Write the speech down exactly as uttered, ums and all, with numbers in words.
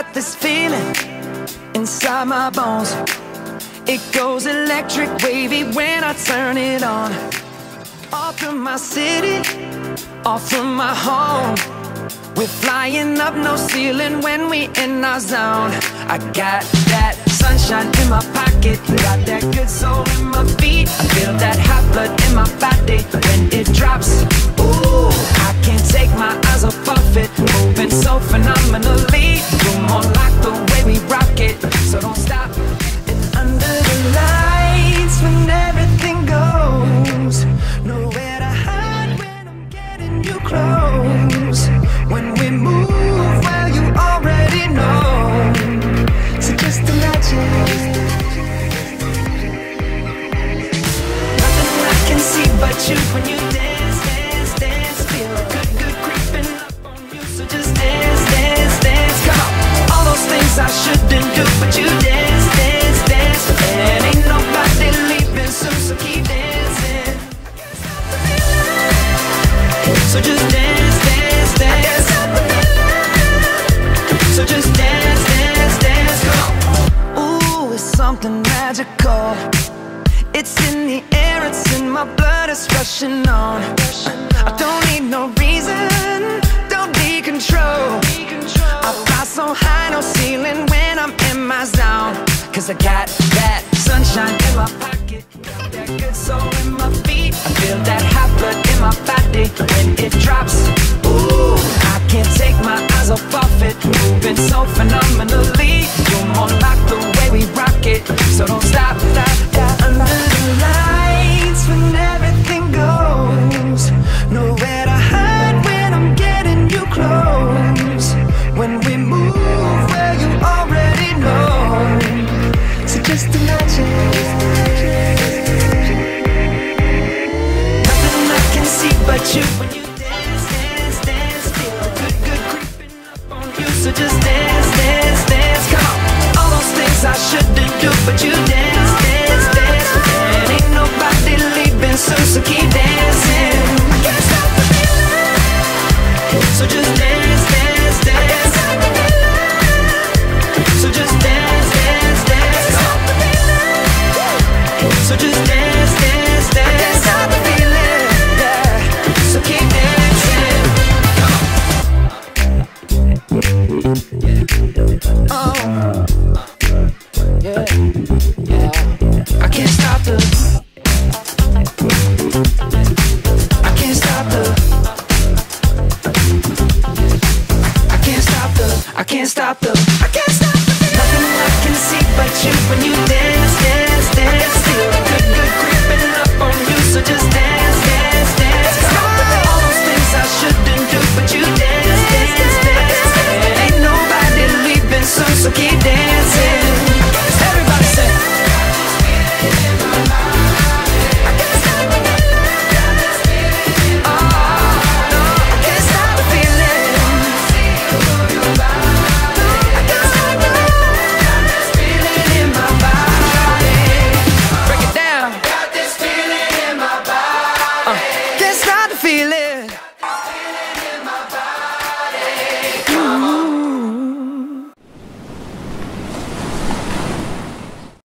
this feeling inside my bones. It goes electric wavy when I turn it on. All through my city, all through my home, we're flying up, no ceiling when we in our zone. I got that sunshine in my pocket, got that good soul in my feet. I feel that hot blood in my body when it drops. Ooh, I can't take my eyes off of it, moving so phenomenally. You're more like the way we rock it, so don't stop. And under the lights when everything goes, nowhere to hide when I'm getting you close. When we move, well, you already know. So just imagine. Nothing I can see but you when you dance, dance, dance. Feel good, good creeping up on you. So just dance, dance, dance. Come on. All those things I shouldn't do, but you dance, dance, dance. And ain't nobody leaving soon, so keep dancing. So just dance, dance, dance. So just dance, dance, dance, come on. Ooh, it's something magical. It's in the air, it's in my blood, it's rushing on. I don't need no reason, don't need control. I fly so high, no ceiling when I'm in my zone. Cause I got that sunshine in my pocket, got that good soul in my feet. I feel that hot blood in my body when it drops. Ooh, I can't take my eyes off of it, moving so phenomenally. You're more like the way we rock it, so don't stop, stop, stop. Under the lights when everything goes, nowhere to hide when I'm getting you close. When we move, well, you already know. So just imagine. Nothing I can see but you when you dance, dance, dance. Feel good, good creeping up on you. So just dance, dance, dance. Come on. All those things I shouldn't do, but you dance, dance, dance. And ain't nobody leaving soon, so keep dancing. I can't stop the feeling. So just dance, dance, dance. So just dance, dance, dance. Stop the feeling. So just dance, dance, dance. Stop the feeling. Yeah. So keep dancing. Oh, yeah, yeah. I can't stop the. I can't stop the.